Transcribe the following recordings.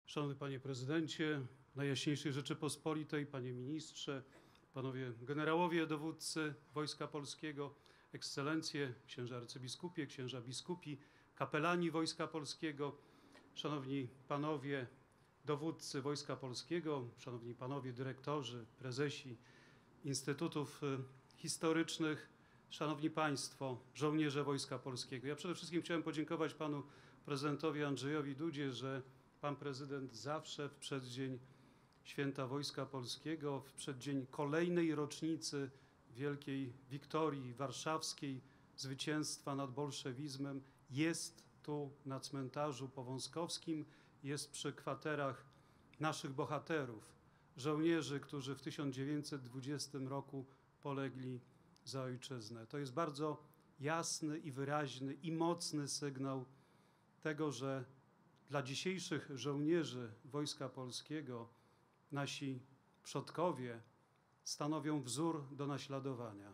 Szanowny Panie Prezydencie Najjaśniejszej Rzeczypospolitej, Panie Ministrze, Panowie Generałowie Dowódcy Wojska Polskiego, Ekscelencje, Księża Arcybiskupie, Księża Biskupi, Kapelani Wojska Polskiego, Szanowni Panowie Dowódcy Wojska Polskiego, Szanowni Panowie Dyrektorzy, Prezesi Instytutów Historycznych, Szanowni Państwo, żołnierze Wojska Polskiego. Ja przede wszystkim chciałem podziękować Panu Prezydentowi Andrzejowi Dudzie, że Pan Prezydent zawsze w przeddzień Święta Wojska Polskiego, w przeddzień kolejnej rocznicy wielkiej wiktorii warszawskiej, zwycięstwa nad bolszewizmem, jest tu na cmentarzu powązkowskim, jest przy kwaterach naszych bohaterów, żołnierzy, którzy w 1920 roku polegli za ojczyznę. To jest bardzo jasny i wyraźny i mocny sygnał tego, że dla dzisiejszych żołnierzy Wojska Polskiego nasi przodkowie stanowią wzór do naśladowania,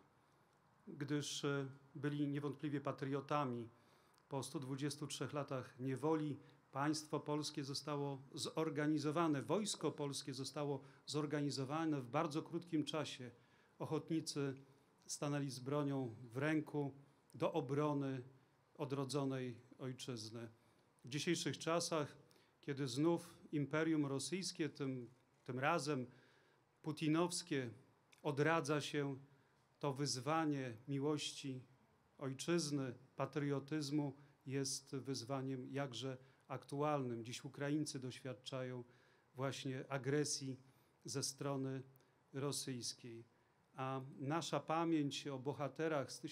gdyż byli niewątpliwie patriotami. Po 123 latach niewoli państwo polskie zostało zorganizowane, wojsko polskie zostało zorganizowane w bardzo krótkim czasie. Ochotnicy stanęli z bronią w ręku do obrony odrodzonej ojczyzny. W dzisiejszych czasach, kiedy znów Imperium Rosyjskie, tym razem putinowskie, odradza się, to wyzwanie miłości ojczyzny, patriotyzmu jest wyzwaniem jakże aktualnym. Dziś Ukraińcy doświadczają właśnie agresji ze strony rosyjskiej. A nasza pamięć o bohaterach z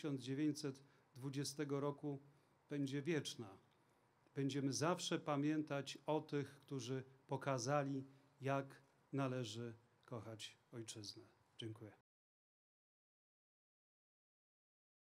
1920 roku będzie wieczna. Będziemy zawsze pamiętać o tych, którzy pokazali, jak należy kochać ojczyznę. Dziękuję.